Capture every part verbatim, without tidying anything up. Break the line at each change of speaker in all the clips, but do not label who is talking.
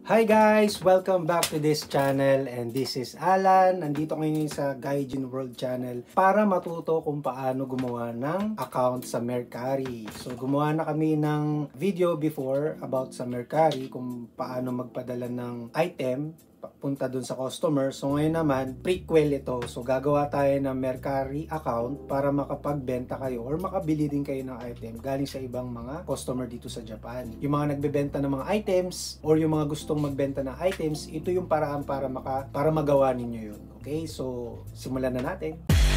Hi guys! Welcome back to this channel and this is Alan. Nandito ngayon sa Gaijin World channel para matuto kung paano gumawa ng account sa Mercari. So gumawa na kami ng video before about sa Mercari kung paano magpadala ng item punta dun sa customer. So ngayon naman, prequel ito. So gagawa tayo ng Mercari account para makapagbenta kayo or makabili din kayo ng item galing sa ibang mga customer dito sa Japan. Yung mga nagbebenta ng mga items or yung mga gustong magbenta ng items, ito yung paraan para maka, para magawa ninyo yun. Okay? So simulan na natin.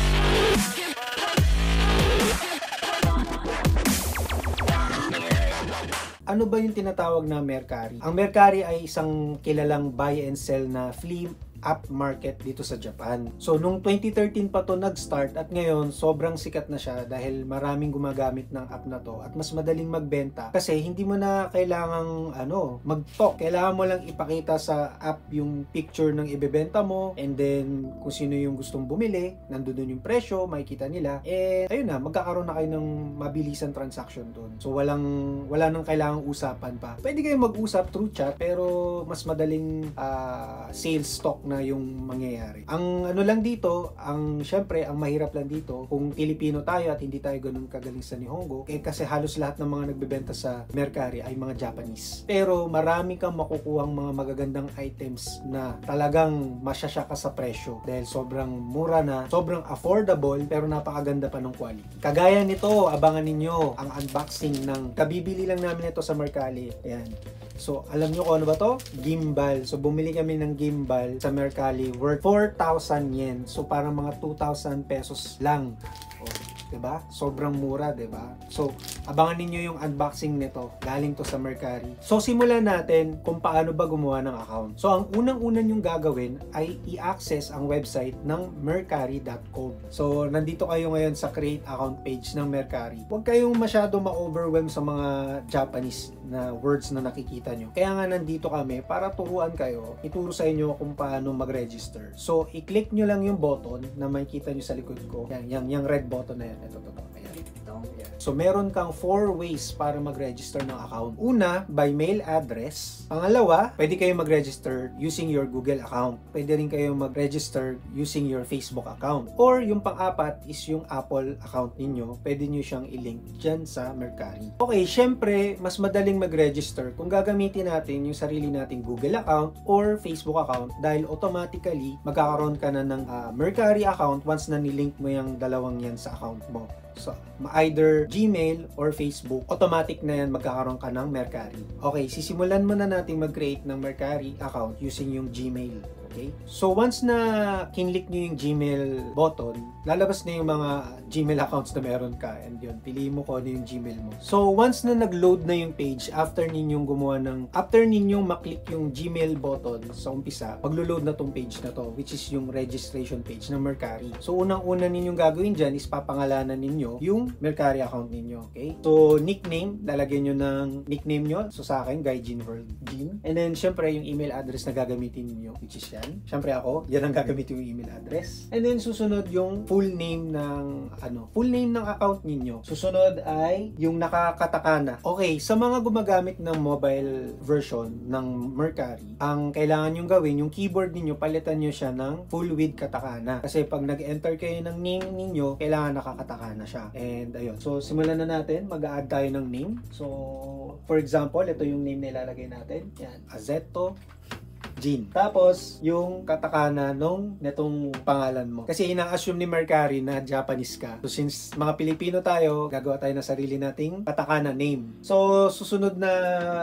Ano ba yung tinatawag na Mercari? Ang Mercari ay isang kilalang buy and sell na flea app market dito sa Japan. So, nung twenty thirteen pa to nag-start at ngayon, sobrang sikat na siya dahil maraming gumagamit ng app na to at mas madaling magbenta kasi hindi mo na kailangang ano, mag-talk. Kailangan mo lang ipakita sa app yung picture ng ibebenta mo and then kung sino yung gustong bumili, nandun yung presyo, makikita nila. Eh, ayun na, magkakaroon na kayo ng mabilisan transaction dun. So, walang, wala nang kailangang usapan pa. Pwede kayong mag-usap through chat pero mas madaling uh, sales stock na yung mangyayari. Ang ano lang dito, ang syempre, ang mahirap lang dito, kung Pilipino tayo at hindi tayo ganun kagaling sa Nihongo, eh kasi halos lahat ng mga nagbebenta sa Mercari ay mga Japanese. Pero marami kang makukuhang mga magagandang items na talagang masyasya ka sa presyo dahil sobrang mura na, sobrang affordable, pero napakaganda pa ng quality. Kagaya nito, abangan ninyo ang unboxing ng kabibili lang namin ito sa Mercari. Ayan. So, alam nyo kung ano ba to? Gimbal. So, bumili kami ng gimbal sa Mercari worth four thousand yen. So, parang mga two thousand pesos lang. O, diba? Sobrang mura, diba? So, abangan ninyo yung unboxing nito. Galing to sa Mercari. So, simulan natin kung paano ba gumawa ng account. So, ang unang-unang yung gagawin ay i-access ang website ng mercari dot com. So, nandito kayo ngayon sa create account page ng Mercari. Huwag kayong masyado ma-overwhelm sa mga Japanese na words na nakikita nyo. Kaya nga nandito kami para turuan kayo, ituro sa inyo kung paano mag-register. So, i-click nyo lang yung button na makikita nyo sa likod ko. Yan, yan, yung red button na yan. Ito, ito, ito. Ayan. Ayan. So, meron kang four ways para mag-register ng account. Una, by mail address. Pangalawa, pwede kayo mag-register using your Google account. Pwede rin kayo mag-register using your Facebook account. Or, yung pang-apat is yung Apple account ninyo. Pwede nyo siyang i-link dyan sa Mercari. Okay, syempre, mas madaling mag-register kung gagamitin natin yung sarili nating Google account or Facebook account dahil automatically magkakaroon ka na ng uh, Mercari account once na nilink mo yung dalawang yan sa account mo. So, either Gmail or Facebook, automatic na yan magkakaroon ka ng Mercari. Okay, sisimulan mo na natin mag-create ng Mercari account using yung Gmail. Okay? So, once na kinlik nyo yung Gmail button, lalabas na yung mga Gmail accounts na meron ka. And yun, piliin mo kung ano yung Gmail mo. So, once na nag-load na yung page, after ninyong gumawa ng, after ninyong maklik yung Gmail button sa umpisa, maglo-load na tong page na to, which is yung registration page ng Mercari. So, unang-una ninyong gagawin dyan is papangalanan ninyo yung Mercari account ninyo. Okay? So, nickname, lalagyan nyo ng nickname nyo. So, sa akin, Gaijin World Jin. And then, syempre, yung email address na gagamitin ninyo, which is yan. Siyempre ako, yan ang gagamitin yung email address. And then susunod yung full name ng ano, full name ng account ninyo. Susunod ay yung nakakatakana. Okay, sa mga gumagamit ng mobile version ng Mercari, ang kailangan yung gawin, yung keyboard ninyo, palitan nyo siya ng full with katakana. Kasi pag nag-enter kayo ng name ninyo, kailangan nakakatakana siya. And ayun. So simulan na natin, mag-a-add tayo ng name. So for example, ito yung name na ilalagay natin. Yan, Azeto Jin. Tapos, yung katakana nung netong pangalan mo. Kasi ina-assume ni Mercari na Japanese ka. So, since mga Pilipino tayo, gagawa tayo ng sarili nating katakana name. So, susunod na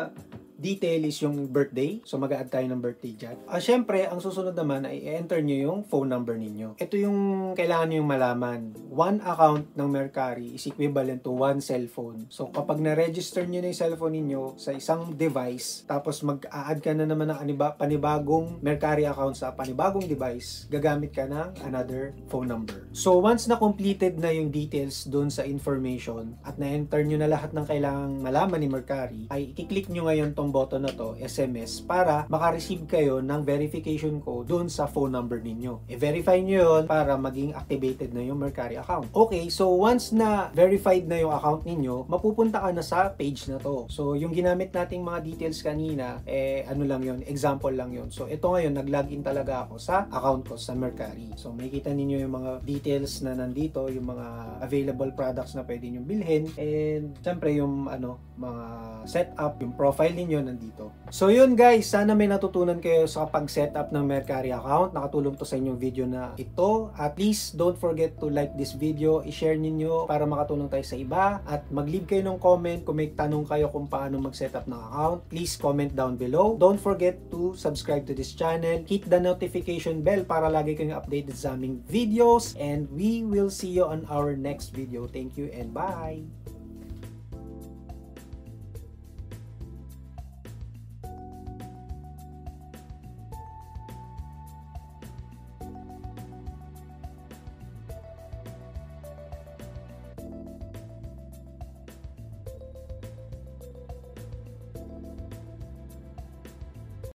detail is yung birthday. So, mag-a-add tayo ng birthday dyan. Ah, syempre, ang susunod naman ay i-enter nyo yung phone number ninyo. Ito yung kailangan nyo yung malaman. One account ng Mercari is equivalent to one cellphone. So, kapag na-register nyo na yung cellphone ninyo sa isang device, tapos mag-a-add ka na naman ng panibagong Mercari account sa panibagong device, gagamit ka ng another phone number. So, once na completed na yung details dun sa information at na-enter nyo na lahat ng kailangang malaman ni Mercari, ay i-click nyo ngayon tong itong button na to, S M S, para makareceive kayo ng verification code dun sa phone number ninyo. I-verify nyo yun para maging activated na yung Mercari account. Okay, so once na verified na yung account ninyo, mapupunta ka na sa page na to. So yung ginamit nating mga details kanina, eh ano lang yun, example lang yun. So ito ngayon, nag-login talaga ako sa account ko sa Mercari. So makikita ninyo yung mga details na nandito, yung mga available products na pwede nyo bilhin, and syempre yung ano, mga setup, yung profile ninyo nandito. So yun guys, sana may natutunan kayo sa pag-setup ng Mercari account. Nakatulong to sa inyong video na ito. At please don't forget to like this video, i-share ninyo para makatulong tayo sa iba, at mag-leave kayo ng comment kung may tanong kayo kung paano mag-setup ng account. Please comment down below. Don't forget to subscribe to this channel, hit the notification bell para lagi kayong updated sa aming videos, and we will see you on our next video. Thank you and bye!